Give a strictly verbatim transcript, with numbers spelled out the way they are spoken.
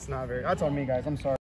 It's not very, that's on me, guys. I'm sorry.